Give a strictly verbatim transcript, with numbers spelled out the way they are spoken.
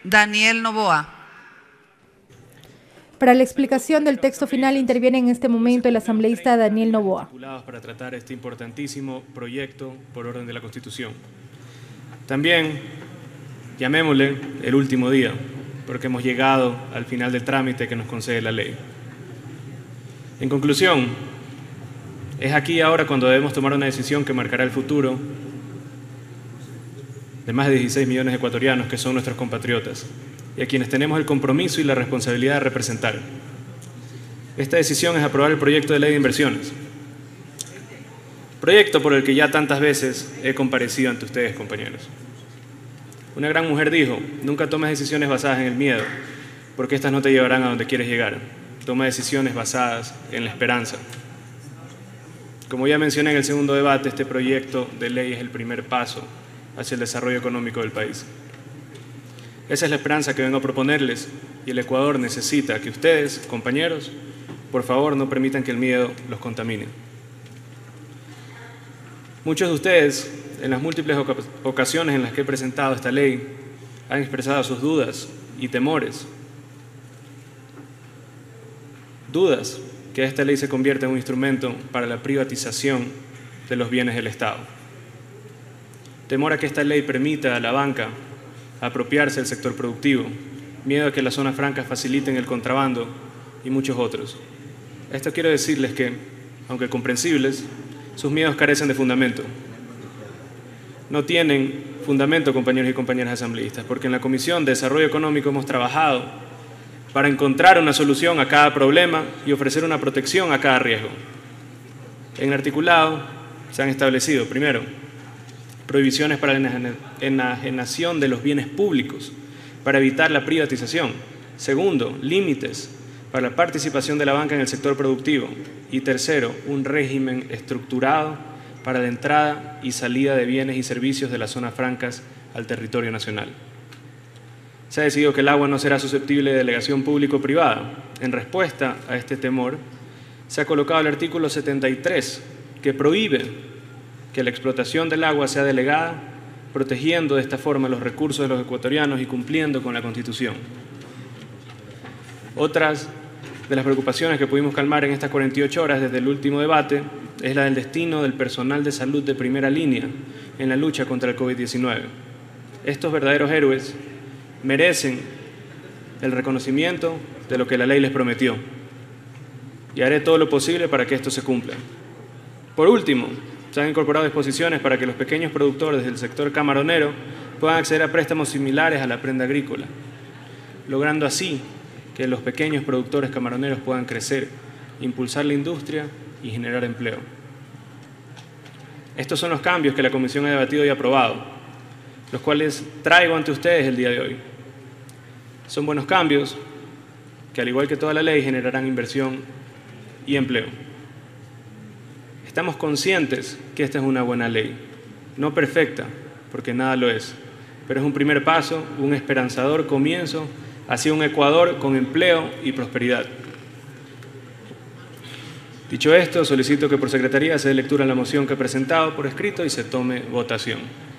Daniel Noboa. Para la explicación del texto final interviene en este momento el asambleísta Daniel Noboa. Para tratar este importantísimo proyecto por orden de la Constitución. También, llamémosle el último día, porque hemos llegado al final del trámite que nos concede la ley. En conclusión, es aquí y ahora cuando debemos tomar una decisión que marcará el futuro de más de dieciséis millones de ecuatorianos que son nuestros compatriotas y a quienes tenemos el compromiso y la responsabilidad de representar. Esta decisión es aprobar el proyecto de ley de inversiones, proyecto por el que ya tantas veces he comparecido ante ustedes, compañeros. Una gran mujer dijo: nunca tomes decisiones basadas en el miedo, porque estas no te llevarán a donde quieres llegar. Toma decisiones basadas en la esperanza. Como ya mencioné en el segundo debate, este proyecto de ley es el primer paso hacia el desarrollo económico del país. Esa es la esperanza que vengo a proponerles, y el Ecuador necesita que ustedes, compañeros, por favor no permitan que el miedo los contamine. Muchos de ustedes, en las múltiples ocasiones en las que he presentado esta ley, han expresado sus dudas y temores. Dudas que esta ley se convierta en un instrumento para la privatización de los bienes del Estado. Temor a que esta ley permita a la banca apropiarse del sector productivo, miedo a que las zonas francas faciliten el contrabando y muchos otros. Esto quiero decirles que, aunque comprensibles, sus miedos carecen de fundamento. No tienen fundamento, compañeros y compañeras asambleístas, porque en la Comisión de Desarrollo Económico hemos trabajado para encontrar una solución a cada problema y ofrecer una protección a cada riesgo. En el articulado se han establecido, primero, prohibiciones para la enajenación de los bienes públicos para evitar la privatización. Segundo, límites para la participación de la banca en el sector productivo. Y tercero, un régimen estructurado para la entrada y salida de bienes y servicios de las zonas francas al territorio nacional. Se ha decidido que el agua no será susceptible de delegación público-privada. En respuesta a este temor, se ha colocado el artículo setenta y tres, que prohíbe que la explotación del agua sea delegada, protegiendo de esta forma los recursos de los ecuatorianos y cumpliendo con la Constitución. Otras de las preocupaciones que pudimos calmar en estas cuarenta y ocho horas desde el último debate es la del destino del personal de salud de primera línea en la lucha contra el COVID diecinueve. Estos verdaderos héroes merecen el reconocimiento de lo que la ley les prometió, y haré todo lo posible para que esto se cumpla. Por último, se han incorporado disposiciones para que los pequeños productores del sector camaronero puedan acceder a préstamos similares a la prenda agrícola, logrando así que los pequeños productores camaroneros puedan crecer, impulsar la industria y generar empleo. Estos son los cambios que la Comisión ha debatido y aprobado, los cuales traigo ante ustedes el día de hoy. Son buenos cambios que, al igual que toda la ley, generarán inversión y empleo. Estamos conscientes que esta es una buena ley, no perfecta, porque nada lo es, pero es un primer paso, un esperanzador comienzo hacia un Ecuador con empleo y prosperidad. Dicho esto, solicito que por secretaría se dé lectura a la moción que he presentado por escrito y se tome votación.